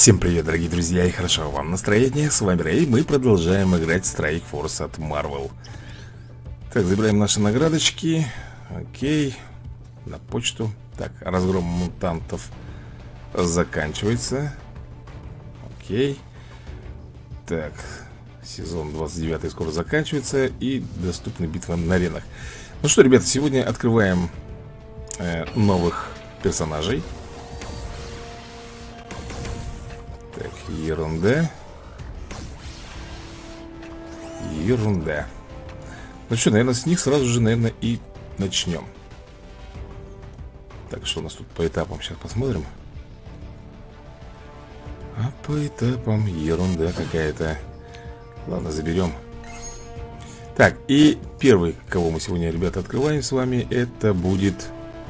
Всем привет, дорогие друзья, и хорошо вам настроение. С вами Рэй, мы продолжаем играть Strike Force от Marvel. Так, забираем наши наградочки. Окей, на почту. Так, разгром мутантов заканчивается. Окей. Так, сезон 29 скоро заканчивается. И доступны битвы на аренах. Ну что, ребята, сегодня открываем новых персонажей. Так, ерунда. Ерунда. Ну что, наверное, с них сразу же, наверное, и начнем. Так, что у нас тут по этапам? Сейчас посмотрим. А по этапам ерунда какая-то. Ладно, заберем. Так, и первый, кого мы сегодня, ребята, открываем с вами, это будет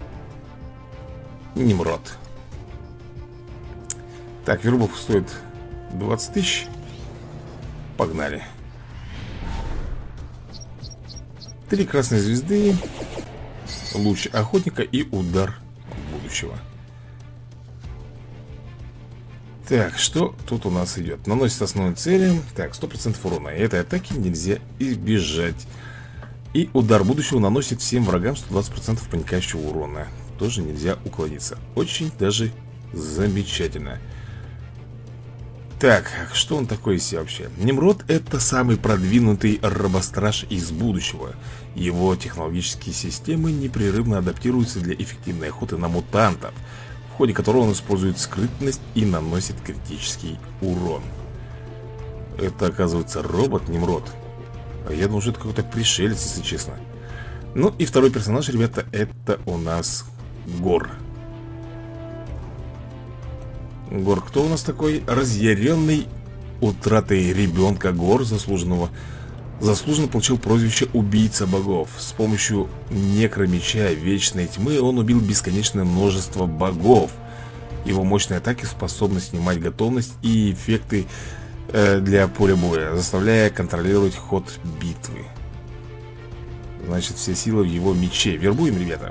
Нимрод. Так, вербовка стоит 20 тысяч. Погнали. 3 красные звезды, луч охотника и удар будущего. Так, что тут у нас идет? Наносит основной цели. Так, 100% урона. И этой атаки нельзя избежать. И удар будущего наносит всем врагам 120% проникающего урона. Тоже нельзя уклониться. Очень даже замечательно. Так, что он такой из себя вообще? Нимрод — это самый продвинутый робостраж из будущего. Его технологические системы непрерывно адаптируются для эффективной охоты на мутантов, в ходе которого он использует скрытность и наносит критический урон. Это, оказывается, робот Нимрод. А я думал, что это какой-то пришелец, если честно. Ну и второй персонаж, ребята, это у нас Гор. Гор, кто у нас такой? Разъяренный утратой ребенка Гор, заслуженно получил прозвище «Убийца богов». С помощью некромеча Вечной Тьмы он убил бесконечное множество богов. Его мощные атаки способны снимать готовность и эффекты для поля боя, заставляя контролировать ход битвы. Значит, вся сила в его мече. Вербуем, ребята.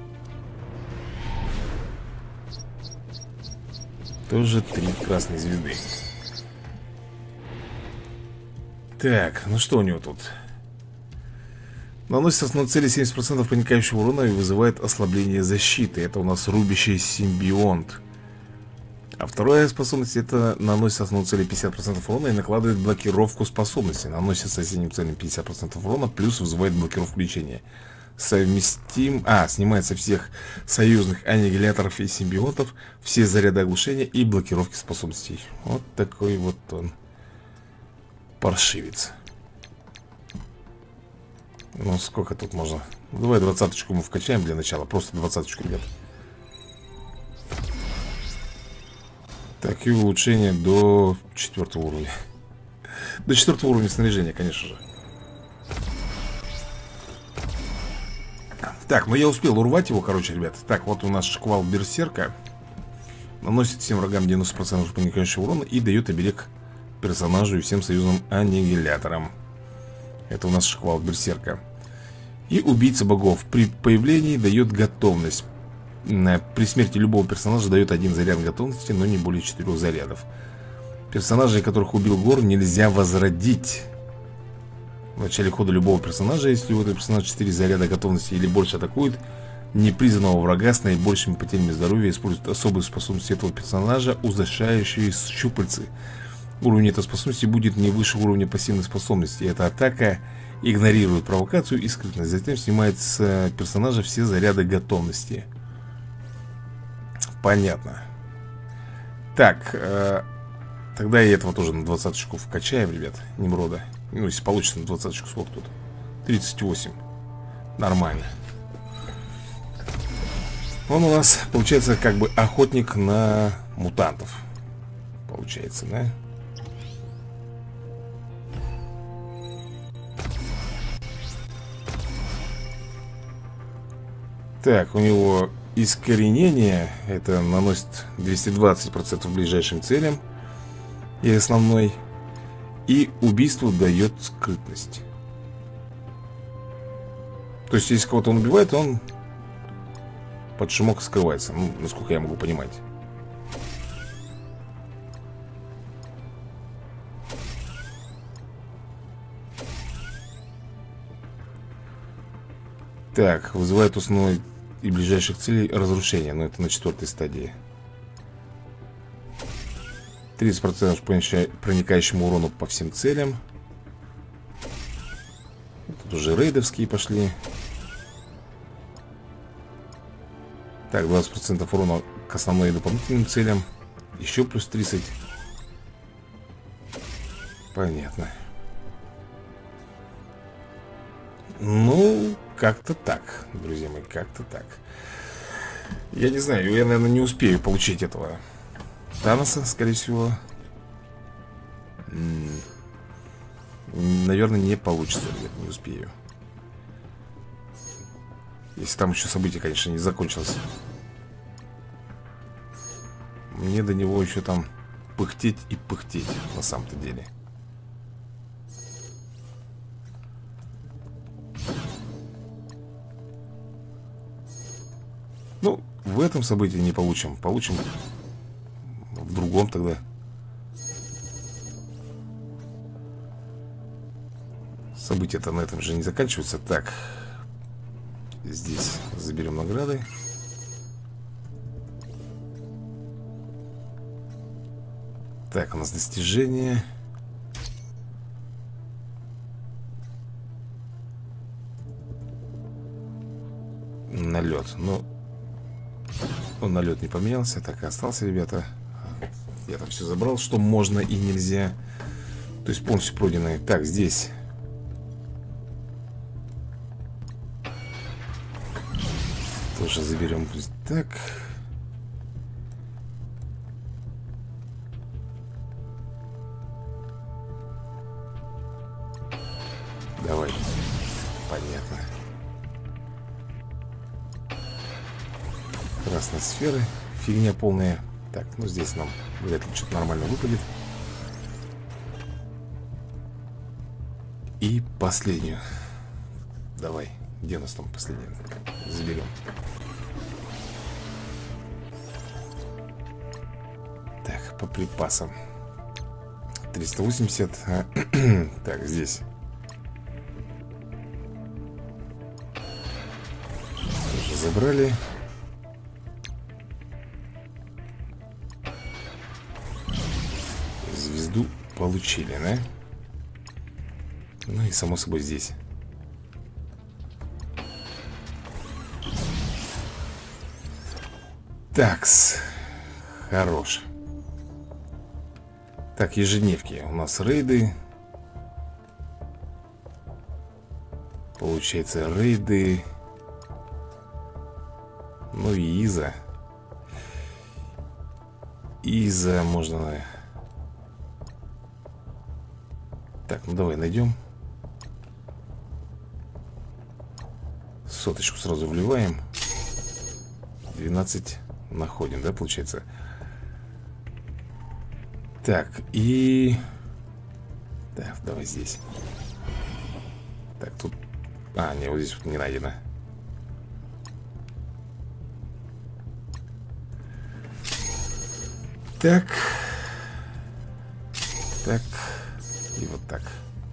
Тоже 3 красные звезды. Так, ну что у него тут? Наносит основной цели 70% проникающего урона и вызывает ослабление защиты. Это у нас рубящий симбионт. А вторая способность — это наносит основной цели 50% урона и накладывает блокировку способности. Наносит соседним целям 50% урона, плюс вызывает блокировку лечения. Совместим... снимает со всех союзных аннигиляторов и симбионтов все заряды оглушения и блокировки способностей. Вот такой вот он паршивец. Ну, сколько тут можно? Давай 20-очку мы вкачаем для начала. Просто 20-очку, ребят. Так, и улучшение до 4 уровня. До 4 уровня снаряжения, конечно же. Так, ну я успел урвать его, короче, ребят. Так, вот у нас шквал берсерка. Наносит всем врагам 90% проникающего урона и дает оберег персонажу и всем союзным аннигиляторам. Это у нас шквал берсерка. И убийца богов. При появлении дает готовность. При смерти любого персонажа дает 1 заряд готовности, но не более 4 зарядов. Персонажей, которых убил Гор, нельзя возродить. В начале хода любого персонажа, если у этого персонажа 4 заряда готовности или больше атакует непризнанного врага с наибольшими потерями здоровья, использует особые способности этого персонажа, узащищающие щупальцы. Уровень этой способности будет не выше уровня пассивной способности. Эта атака игнорирует провокацию и скрытность. Затем снимает с персонажа все заряды готовности. Понятно. Так, тогда и этого тоже на 20-очку вкачаем, ребят, Нимрода. Ну, если получится на 20-очку, сколько тут? 38. Нормально. Он у нас, получается, как бы охотник на мутантов. Получается, да? Так, у него искоренение. Это наносит 220% ближайшим целям и основной. И убийству дает скрытность. То есть, если кого-то он убивает, он под шумок скрывается. Ну, насколько я могу понимать. Так, вызывает основной и ближайших целей разрушения. Но это на 4-й стадии. 30% по проникающему урону по всем целям. Тут уже рейдовские пошли. Так, 20% урона к основной и дополнительным целям. Еще плюс 30. Понятно. Ну, как-то так, друзья мои, как-то так. Я не знаю, я, наверное, не успею получить этого Таноса, скорее всего. Наверное, не получится, ребят, не успею. Если там еще событие, конечно, не закончилось. Мне до него еще там пыхтеть и пыхтеть, на самом-то деле. Ну, в этом событии не получим. Получим в другом тогда. События-то на этом же не заканчиваются. Так, здесь заберем награды. Так, у нас достижения. Налет. Ну, налет не поменялся. Так и остался, ребята. Я там все забрал, что можно и нельзя. То есть полностью пройденные. Так, здесь тоже заберем. Так. Давай. Понятно. Красные сферы. Фигня полная. Так, ну здесь нам вряд ли что-то нормально выпадет. И последнюю. Давай. Где у нас там последняя? Заберем. Так, по припасам 380. Так, здесь тоже забрали. Звезду получили, да? Ну и само собой здесь. Такс. Хорош. Так, ежедневки. У нас рейды. Получается, рейды. Ну и Иза. Иза можно... Так, ну давай найдем. Соточку сразу вливаем. 12 находим, да, получается? Так, и... Так, давай здесь. Так, тут... А, не, вот здесь вот не найдено. Так. Так. И вот так.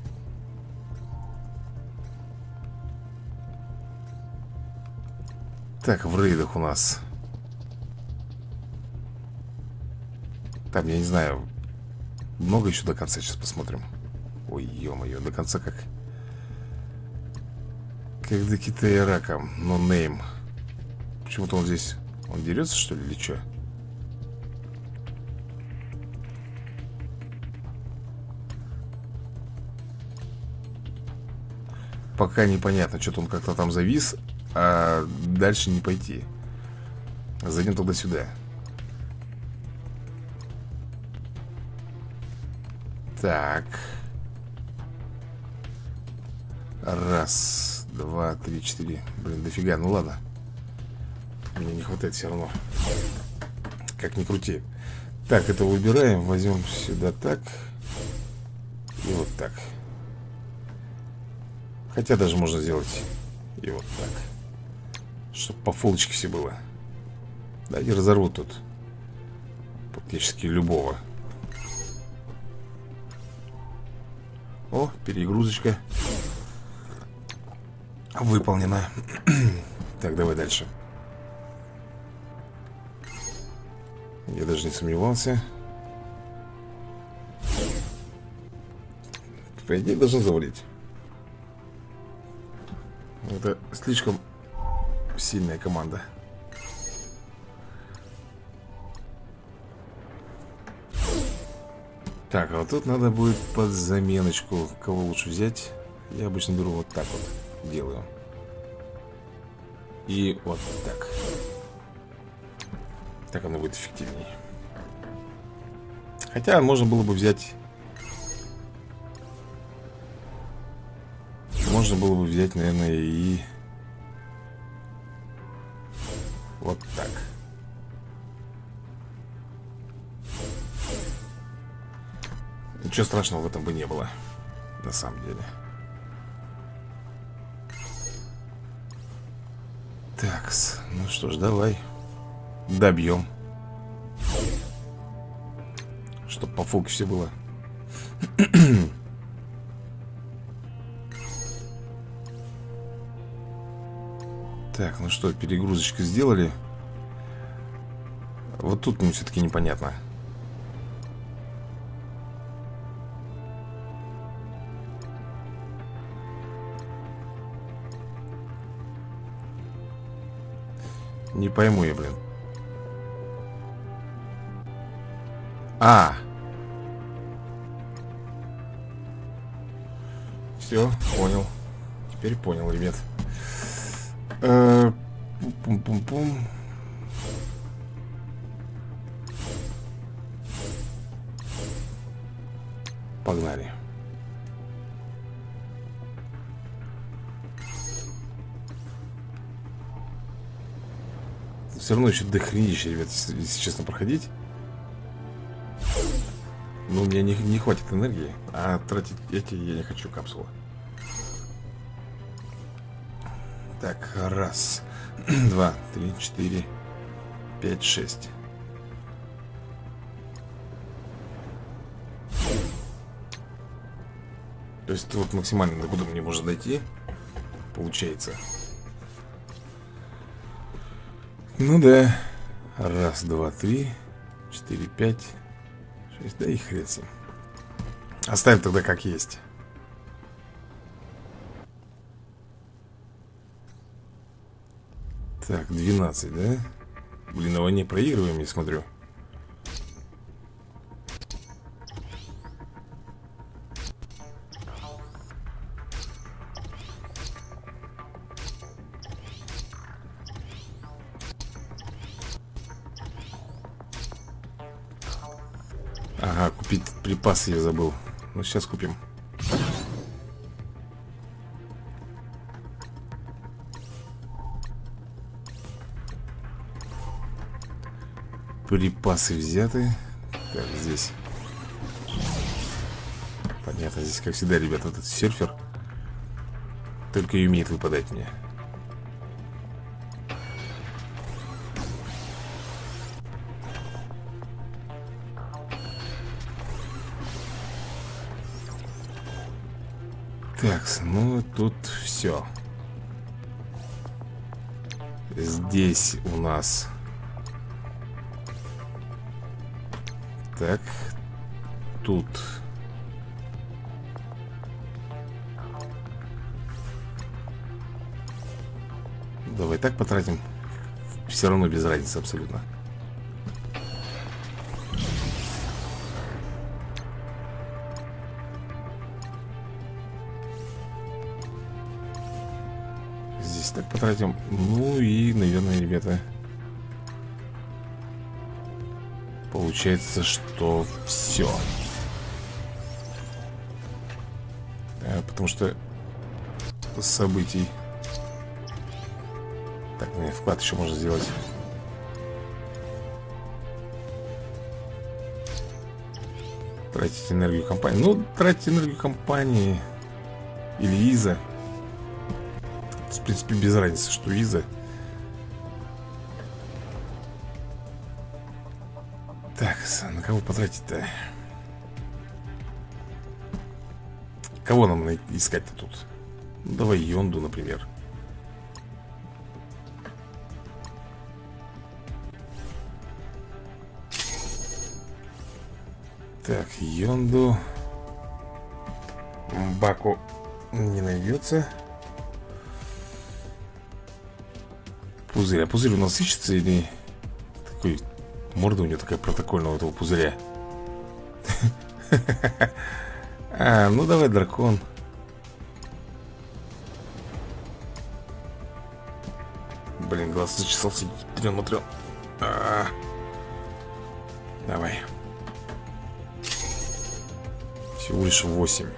Так, в рейдах у нас... Там, я не знаю, много еще до конца. Сейчас посмотрим. Ой, ё-моё, до конца как... Как до Китая раком. Но нейм. Почему-то он здесь... Он дерется, что ли, или что? Пока непонятно. Что-то он как-то там завис. А дальше не пойти. Зайдем тогда сюда. Так. Раз, два, три, четыре. Блин, дофига, ну ладно. Мне не хватает все равно. Как ни крути. Так, это выбираем. Возьмем сюда так. И вот так. Хотя даже можно сделать и вот так. Чтобы по фулочке все было. Да, не разорвут тут практически любого. О, перегрузочка. Выполнено. Так, давай дальше. Я даже не сомневался. По идее, должен завалить. Это слишком сильная команда. Так, а вот тут надо будет под заменочку. Кого лучше взять? Я обычно беру вот так вот. Делаю. И вот так. Так оно будет эффективнее. Хотя можно было бы взять... Можно было бы взять, наверное, и... Вот так. Ничего страшного в этом бы не было. На самом деле. Так, ну что ж, давай добьем. Чтоб по фокусе было. Так, ну что, перегрузочку сделали. Вот тут мне все-таки непонятно. Не пойму я, блин. Все, понял. Теперь понял, ребят. Пум-пум-пум. Погнали. Все равно еще дохренища, ребят, если честно, проходить. Но у меня не хватит энергии. А тратить эти я не хочу, капсулы. Так, раз, два, три, четыре, пять, шесть. То есть вот максимально до куда мне можно дойти. Получается. Ну да. Раз, два, три, четыре, пять, шесть. Да и хрен с ним. Оставим тогда как есть. Так, 12, да? Блин, его не проигрываем, я смотрю. Ага, купить припасы я забыл. Ну, сейчас купим. Припасы взяты. Так, здесь. Понятно, здесь, как всегда, ребят, этот серфер только и умеет выпадать мне. Так, ну тут все. Здесь у нас... Так, тут... Давай так потратим. Все равно без разницы абсолютно. Здесь так потратим. Ну и, наверное, ребята, получается, что все. Потому что событий... Так, мне вклад еще можно сделать. Тратить энергию компании. Ну, тратить энергию компании или Иза. В принципе, без разницы, что Иза. Так, на кого потратить-то? Кого нам искать-то тут? Ну, давай Йонду, например. Так, Йонду. Баку не найдется. Пузырь. А пузырь у нас ищется или... Такой... Морда у него такая протокольная у этого пузыря. А, ну давай, дракон. Блин, глаз зачесался. Трен-матрен. Давай. Всего лишь 8.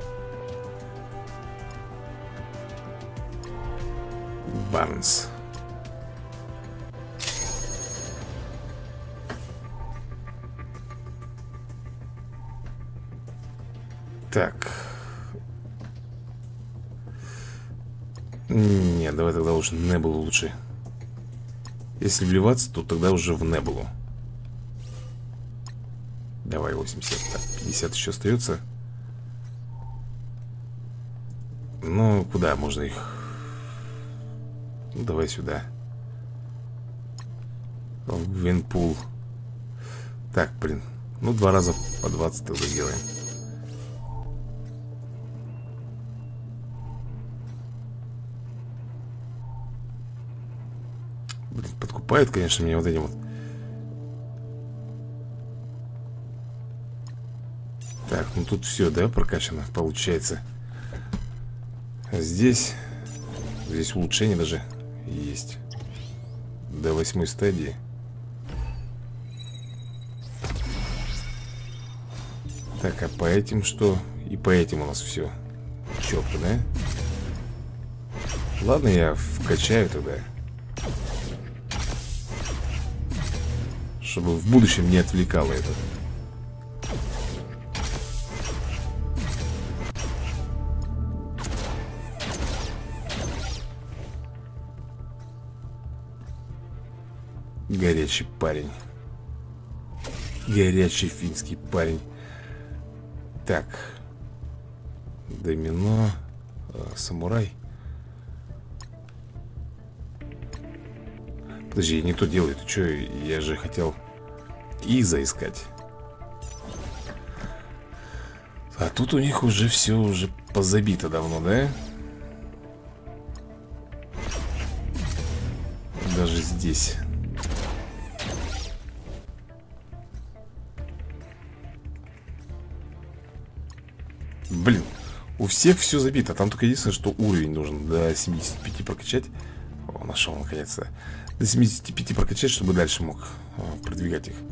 Барнс. Так. Нет, давай тогда уже Небулу лучше. Если вливаться, то тогда уже в Небулу. Давай 80. Так, 50 еще остается. Ну, куда можно их? Ну, давай сюда. В Гвенпул. Так, блин. Ну, 2 раза по 20 тогда делаем. Блин, подкупают, конечно, меня вот этим вот. Так, ну тут все, да, прокачано, получается. Здесь улучшение даже есть. До 8 стадии. Так, а по этим что? И по этим у нас все четко, да? Ладно, я вкачаю тогда, чтобы в будущем не отвлекало это. Горячий парень. Горячий финский парень. Так. Домино. Самурай. Подожди, я не то делаю. Ты что? Я же хотел Иза искать. А тут у них уже все уже позабито давно, да? Даже здесь. Блин, у всех все забито. Там только единственное, что уровень нужен до 75 прокачать. О, нашел наконец-то. До 75 прокачать, чтобы дальше мог продвигать их.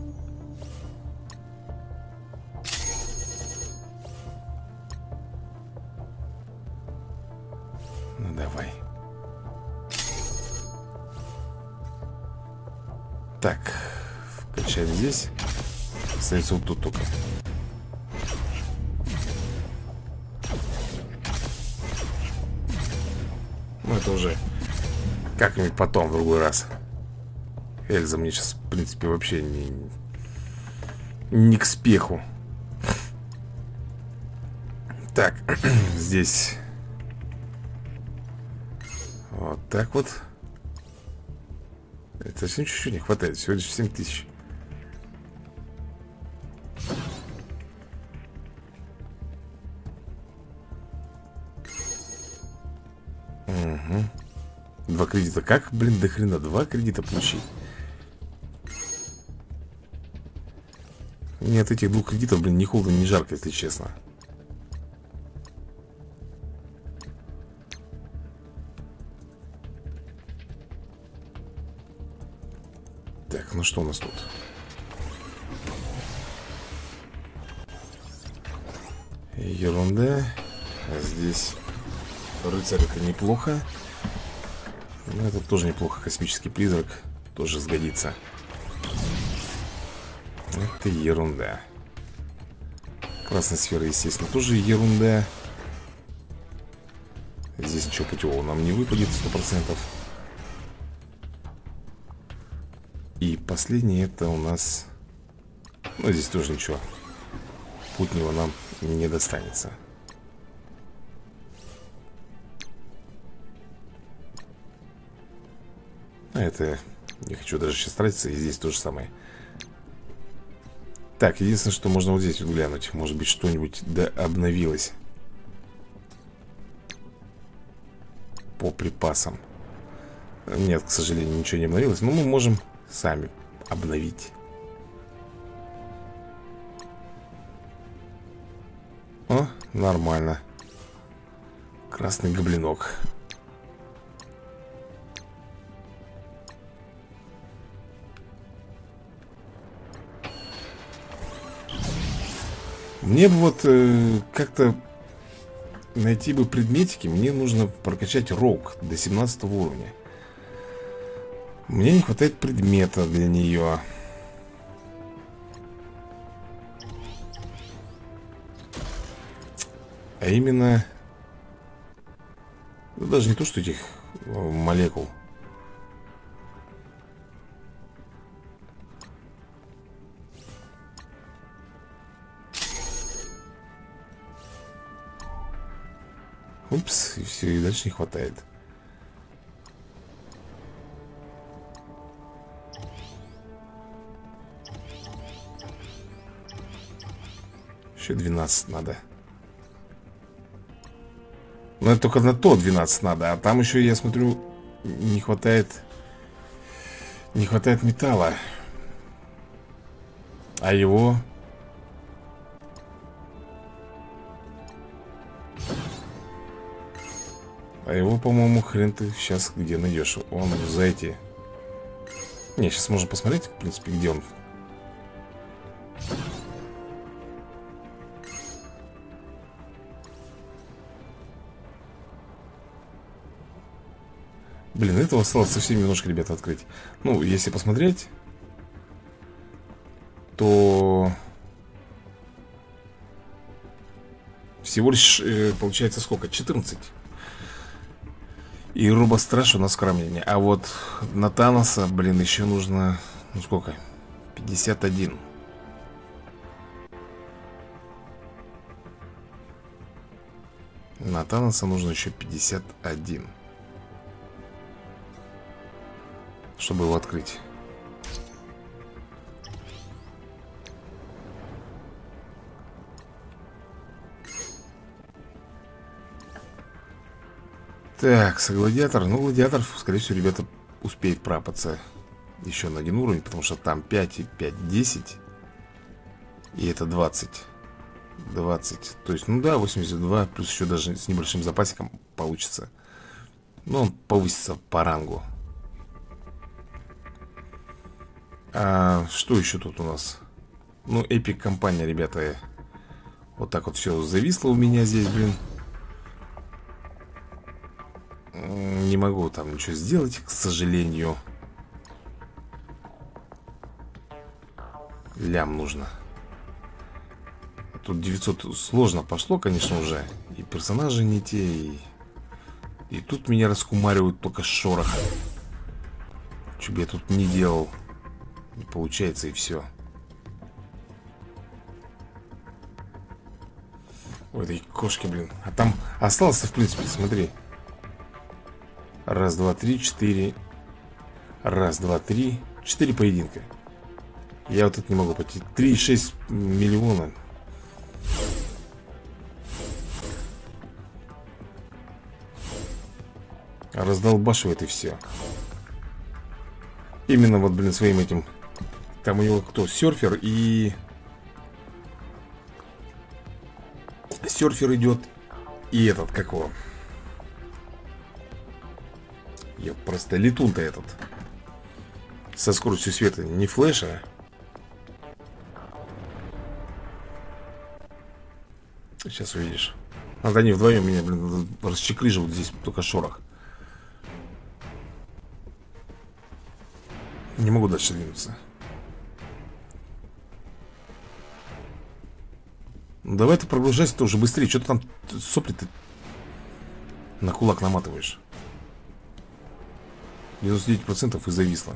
Ну давай. Так, вкачаем здесь. Остается вот тут только. Ну это уже как-нибудь потом, в другой раз. Эльза мне сейчас, в принципе, вообще не к спеху. Так, здесь вот так вот. Это совсем чуть-чуть не хватает. Всего лишь 7000. Угу. 2 кредита. Как, блин, до хрена 2 кредита получить? Мне от этих 2 кредитов, блин, ни холодно, ни жарко, если честно. Так, ну что у нас тут? Ерунда. А здесь рыцарь, это неплохо. Но это тоже неплохо. Космический призрак тоже сгодится. Это ерунда. Красная сфера, естественно, тоже ерунда. Здесь ничего путевого нам не выпадет 100%. И последнее это у нас... Ну, здесь тоже ничего путнего нам не достанется. А это... Не хочу даже сейчас тратиться. И здесь то же самое. Так, единственное, что можно вот здесь вот глянуть. Может быть, что-нибудь да обновилось по припасам. Нет, к сожалению, ничего не обновилось. Но мы можем сами обновить. О, нормально. Красный гоблинок. Мне бы вот как-то найти бы предметики. Мне нужно прокачать роук до 17 уровня. Мне не хватает предмета для нее. А именно... Ну, даже не то, что этих молекул. Упс, и все, и дальше не хватает. Еще 12 надо. Но это только на то 12 надо. А там еще, я смотрю, не хватает. Не хватает металла. А его... А его, по-моему, хрен ты сейчас где найдешь. Он за эти... Не, сейчас можно посмотреть, в принципе, где он. Блин, этого осталось совсем немножко, ребята, открыть. Ну, если посмотреть, то... Всего лишь, получается, сколько? 14. И робостраж у нас в хранении. А вот на Таноса, блин, еще нужно... Ну, сколько? 51. На Таноса нужно еще 51. Чтобы его открыть. Так, гладиатор. Ну, гладиатор, скорее всего, ребята успеет прапаться еще на один уровень, потому что там 5 и 5, 10. И это 20. 20. То есть, ну да, 82, плюс еще даже с небольшим запасиком получится. Ну, он повысится по рангу. А что еще тут у нас? Ну, Epic компания, ребята. Вот так вот все зависло у меня здесь, блин. Не могу там ничего сделать, к сожалению. Лям нужно. Тут 900 сложно пошло, конечно, уже. И персонажи не те, и тут меня раскумаривают только шорох. Что бы я тут не делал. Не получается, и все. Ой, этой кошки, блин. А там остался, в принципе, смотри. Раз, два, три, 4. Раз, два, три. 4 поединка. Я вот это не могу пойти. 3,6 миллиона. Раздолбашивает и все. Именно вот, блин, своим этим. Там у него кто? Серфер и... Серфер идет. И этот, как его? Я просто летун-то этот. Со скоростью света. Не флеша. Сейчас увидишь. Вот они вдвоем меня, блин, расчекрыживают здесь только шорох. Не могу дальше двинуться. Ну, давай ты прогружайся-то уже быстрее. Что ты там сопли ты на кулак наматываешь? 99% и зависло.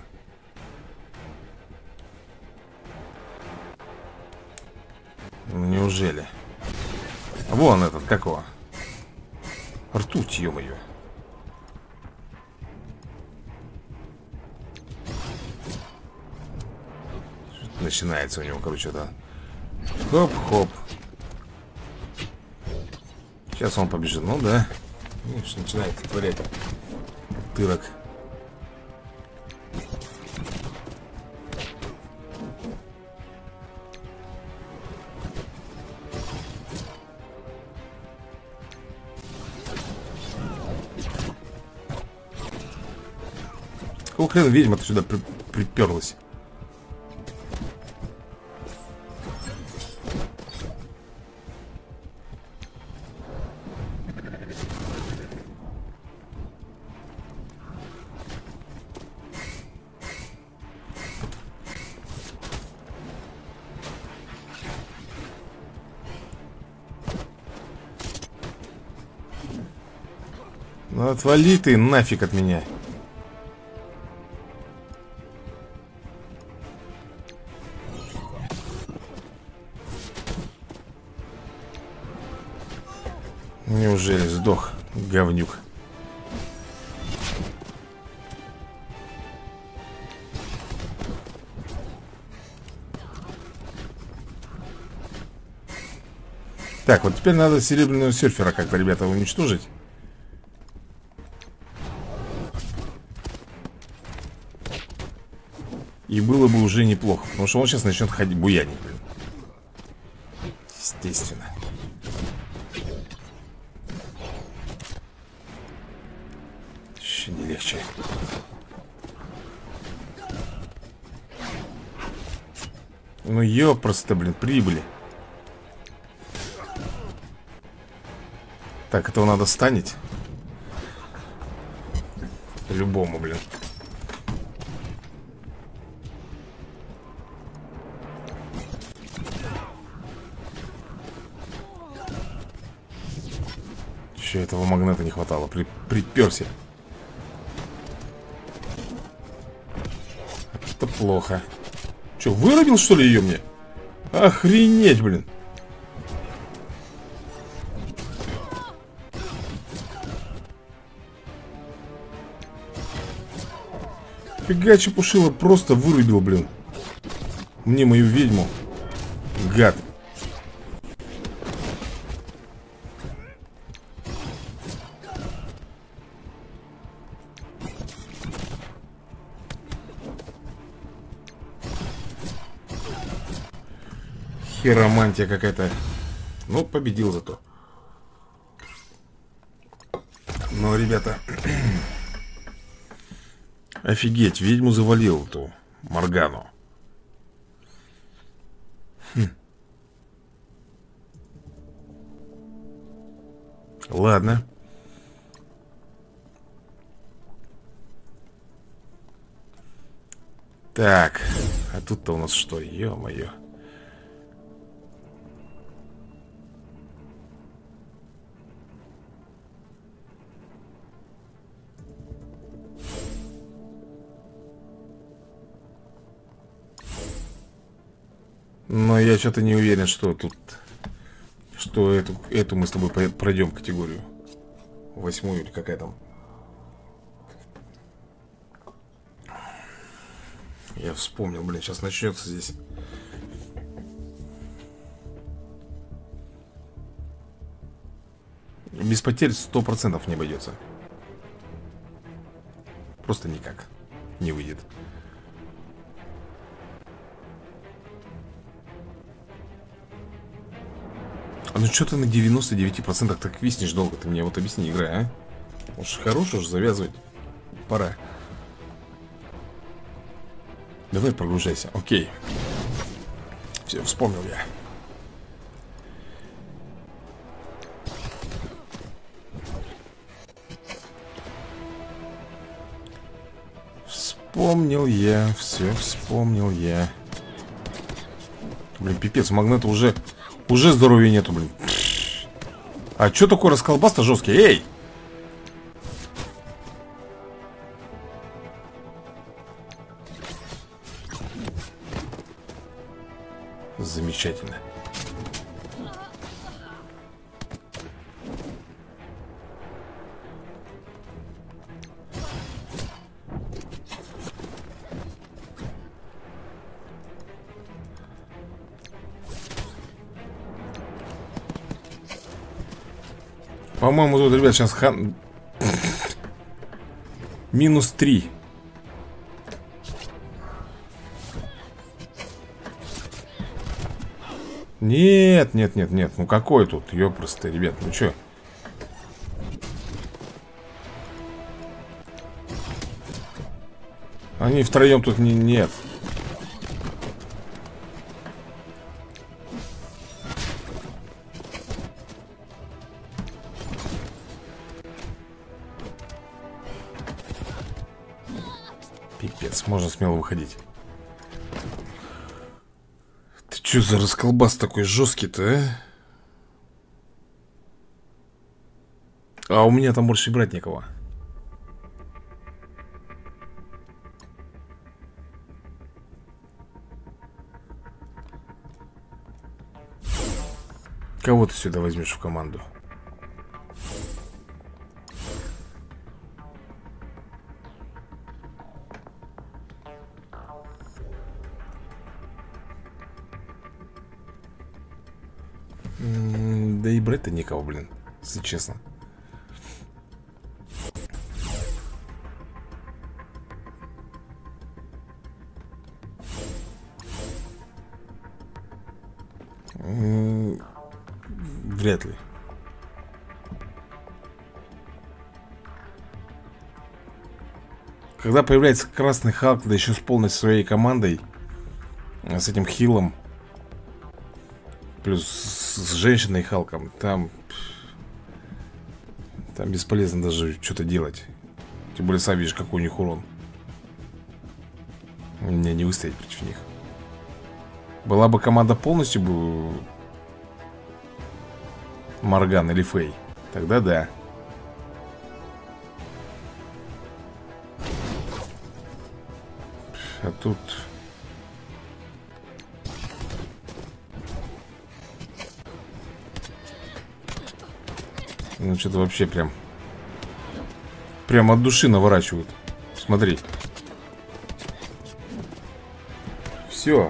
Ну, неужели? Вон этот, как его? Ртуть, ё-моё. Начинается у него, короче, да. Хоп-хоп. Сейчас он побежит. Ну да. Видишь, начинает творять тырок. Какого хрена ведьма-то сюда приперлась? Ну отвали ты нафиг от меня. Неужели сдох, говнюк? Так, вот теперь надо серебряного серфера как-то, ребята, уничтожить. И было бы уже неплохо. Потому что он сейчас начнет ходить, буянить, блин. Естественно. Еще не легче. Ну ёпросто, блин, прибыли. Так, этого надо станить. Любому, блин. Еще этого магната не хватало. Приперся. Это плохо. Че, вырубил, что ли, ее мне? Охренеть, блин. Фига чепушила, просто вырубил, блин. Мне мою ведьму. Гад. Хиромантия какая-то. Ну, победил зато. Но, ребята... Офигеть, ведьму завалил эту Моргану. Ладно. Так, а тут-то у нас что? Ё-моё. Но я что-то не уверен, что тут... Что эту мы с тобой пройдем категорию. 8-ю или какая там. Я вспомнил, блин, сейчас начнется здесь. Без потерь 100% не обойдется. Просто никак не выйдет. А ну что ты на 99% так виснешь долго? Ты мне вот объясни, игра, а? Уж хорош уж завязывать. Пора. Давай прогружайся, окей. Все, вспомнил я. Вспомнил я, все вспомнил я. Блин, пипец, магната уже здоровья нету, блин. А что такое расколбас-то жесткий? Эй! Замечательно. По-моему, тут, ребят, сейчас минус 3. Нет, нет, нет, нет. Ну какой тут? Ёпросто, ребят, ну чё? Они втроем тут нет. Пипец, можно смело выходить. Ты чё за расколбас такой жесткий-то, а? А у меня там больше брать некого. Кого ты сюда возьмешь в команду? Да и брать-то никого, блин, если честно. Вряд ли. Когда появляется красный Халк, да еще с полной своей командой, с этим хилом, плюс с женщиной Халком, там бесполезно даже что-то делать. Тем более сам видишь, какой у них урон. Мне не выстоять против них. Была бы команда полностью бы Морган или Фей, тогда да. А тут... Ну что-то вообще прям от души наворачивают. Смотри. Все.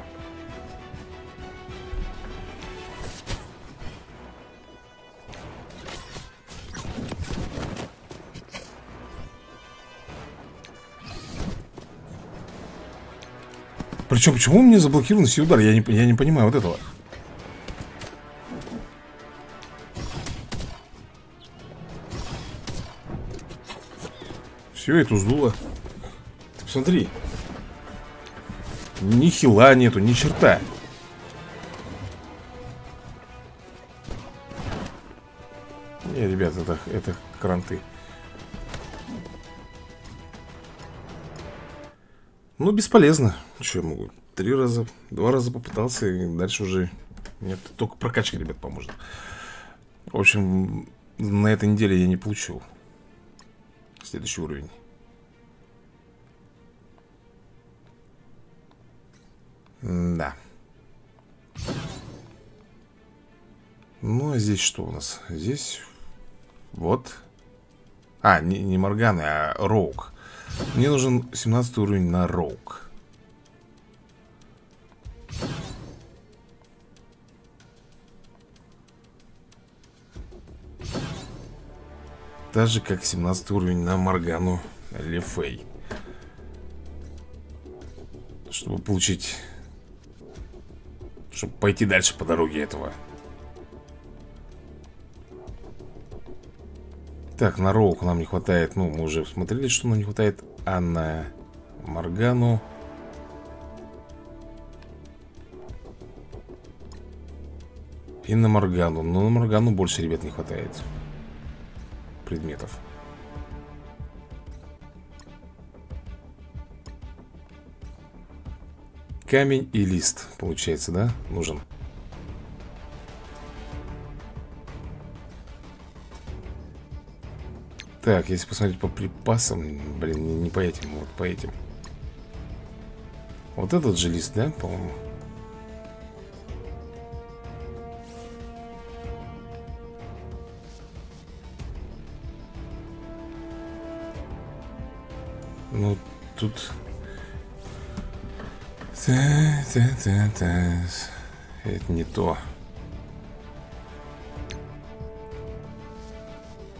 Причем, почему мне заблокирован все удар? Я не понимаю вот этого. Все, это сдуло. Ты посмотри. Ни хила нету, ни черта. Не, ребят, это кранты. Ну, бесполезно. Что я могу? 2 раза попытался, и дальше уже нет, только прокачка, ребят, поможет. В общем, на этой неделе я не получил следующий уровень. Да. Ну, а здесь что у нас? Здесь вот. А, не Морганы, а Роук. Мне нужен 17 уровень на Роук. Так же, как 17 уровень на Моргану или Фей. Чтобы получить... Чтобы пойти дальше по дороге этого. Так, на Роуку нам не хватает. Ну, мы уже смотрели, что нам не хватает. А на Моргану... И на Моргану. Но на Моргану больше, ребят, не хватает предметов. Камень и лист, получается, да? Нужен. Так, если посмотреть по припасам, блин, не по этим, вот по этим. Вот этот же лист, да, по-моему? Ну, тут... Это не то.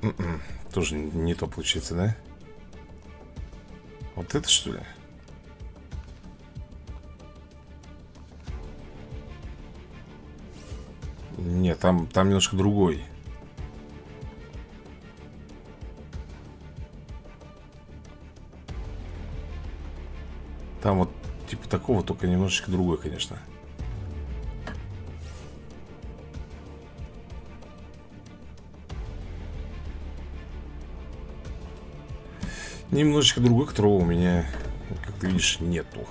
Тоже не то получается, да? Вот это что ли? Нет, там немножко другой. Там вот типа такого, только немножечко другой, конечно. Немножечко другой, которого у меня, как ты видишь, нету.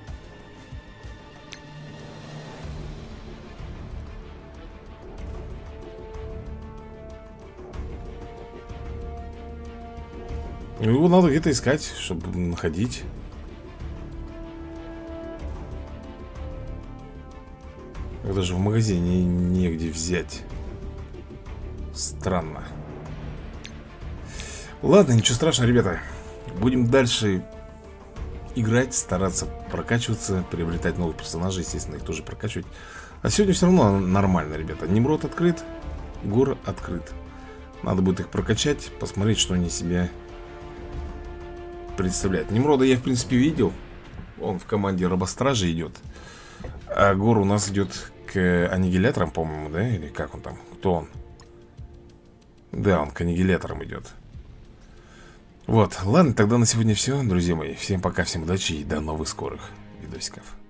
Его надо где-то искать, чтобы находить. Даже в магазине негде взять. Странно. Ладно, ничего страшного, ребята. Будем дальше играть, стараться прокачиваться, приобретать новых персонажей, естественно, их тоже прокачивать. А сегодня все равно нормально, ребята. Немрод открыт, Гор открыт. Надо будет их прокачать, посмотреть, что они себя представляют. Немрода я, в принципе, видел. Он в команде Робостражи идет. А Гор у нас идет к аннигиляторам, по-моему, да? Или как он там? Кто он? Да, он к аннигиляторам идет. Вот, ладно, тогда на сегодня все, друзья мои. Всем пока, всем удачи и до новых скорых видосиков.